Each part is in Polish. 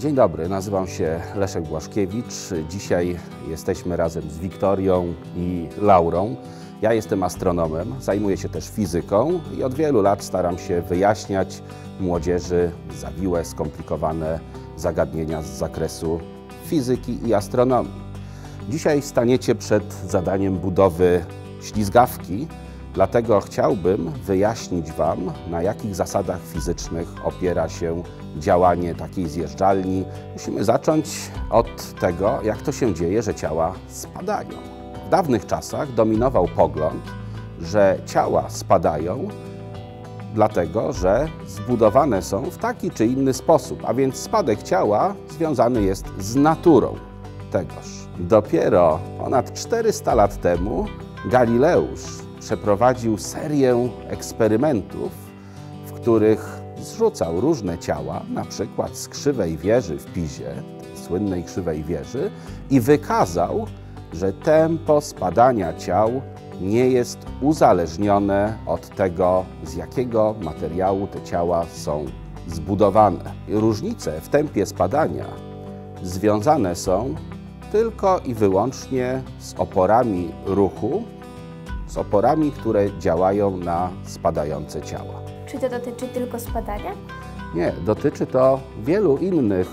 Dzień dobry, nazywam się Leszek Błaszkiewicz. Dzisiaj jesteśmy razem z Wiktorią i Laurą. Ja jestem astronomem, zajmuję się też fizyką i od wielu lat staram się wyjaśniać młodzieży zawiłe, skomplikowane zagadnienia z zakresu fizyki i astronomii. Dzisiaj staniecie przed zadaniem budowy ślizgawki, dlatego chciałbym wyjaśnić Wam, na jakich zasadach fizycznych opiera się działanie takiej zjeżdżalni. Musimy zacząć od tego, jak to się dzieje, że ciała spadają. W dawnych czasach dominował pogląd, że ciała spadają dlatego, że zbudowane są w taki czy inny sposób, a więc spadek ciała związany jest z naturą tegoż. Dopiero ponad 400 lat temu Galileusz przeprowadził serię eksperymentów, w których zrzucał różne ciała, na przykład z krzywej wieży w Pizie, słynnej krzywej wieży, i wykazał, że tempo spadania ciał nie jest uzależnione od tego, z jakiego materiału te ciała są zbudowane. Różnice w tempie spadania związane są tylko i wyłącznie z oporami ruchu, z oporami, które działają na spadające ciała. Czy to dotyczy tylko spadania? Nie, dotyczy to wielu innych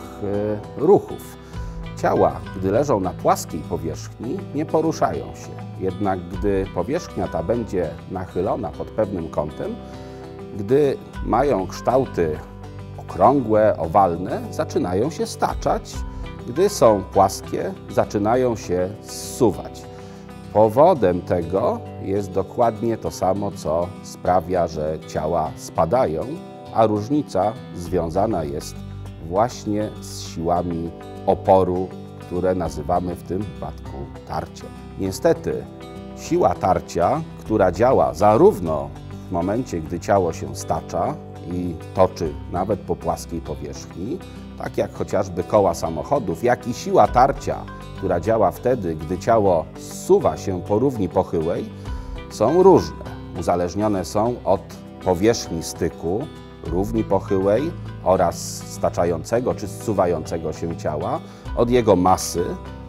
ruchów. Ciała, gdy leżą na płaskiej powierzchni, nie poruszają się. Jednak gdy powierzchnia ta będzie nachylona pod pewnym kątem, gdy mają kształty okrągłe, owalne, zaczynają się staczać. Gdy są płaskie, zaczynają się zsuwać. Powodem tego jest dokładnie to samo, co sprawia, że ciała spadają, a różnica związana jest właśnie z siłami oporu, które nazywamy w tym wypadku tarciem. Niestety siła tarcia, która działa zarówno w momencie, gdy ciało się stacza i toczy nawet po płaskiej powierzchni, tak jak chociażby koła samochodów, jak i siła tarcia, która działa wtedy, gdy ciało zsuwa się po równi pochyłej, są różne. Uzależnione są od powierzchni styku, równi pochyłej oraz staczającego czy zsuwającego się ciała, od jego masy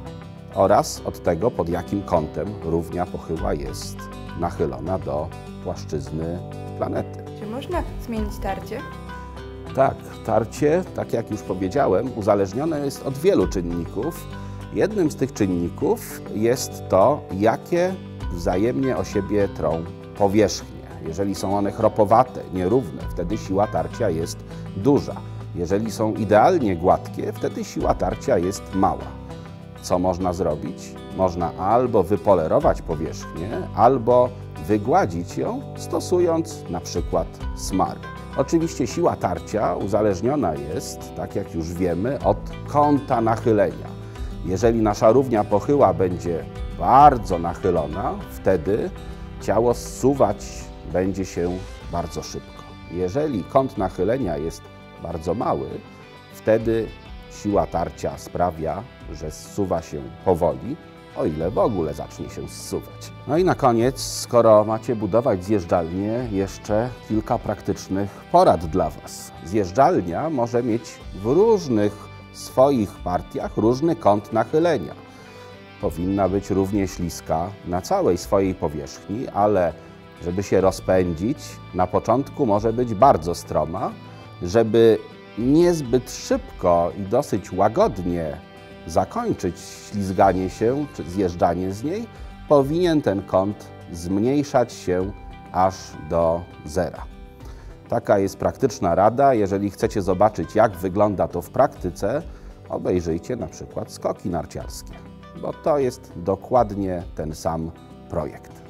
oraz od tego, pod jakim kątem równia pochyła jest nachylona do płaszczyzny planety. Czy można zmienić tarcie? Tak, tarcie, tak jak już powiedziałem, uzależnione jest od wielu czynników. Jednym z tych czynników jest to, jakie wzajemnie o siebie trą powierzchnie. Jeżeli są one chropowate, nierówne, wtedy siła tarcia jest duża. Jeżeli są idealnie gładkie, wtedy siła tarcia jest mała. Co można zrobić? Można albo wypolerować powierzchnię, albo wygładzić ją, stosując na przykład smary. Oczywiście siła tarcia uzależniona jest, tak jak już wiemy, od kąta nachylenia. Jeżeli nasza równia pochyła będzie bardzo nachylona, wtedy ciało zsuwać będzie się bardzo szybko. Jeżeli kąt nachylenia jest bardzo mały, wtedy siła tarcia sprawia, że zsuwa się powoli, o ile w ogóle zacznie się zsuwać. No i na koniec, skoro macie budować zjeżdżalnię, jeszcze kilka praktycznych porad dla Was. Zjeżdżalnia może mieć w różnych swoich partiach różny kąt nachylenia. Powinna być równie śliska na całej swojej powierzchni, ale żeby się rozpędzić, na początku może być bardzo stroma, żeby niezbyt szybko i dosyć łagodnie zakończyć ślizganie się czy zjeżdżanie z niej, powinien ten kąt zmniejszać się aż do zera. Taka jest praktyczna rada. Jeżeli chcecie zobaczyć, jak wygląda to w praktyce, obejrzyjcie na przykład skoki narciarskie, bo to jest dokładnie ten sam projekt.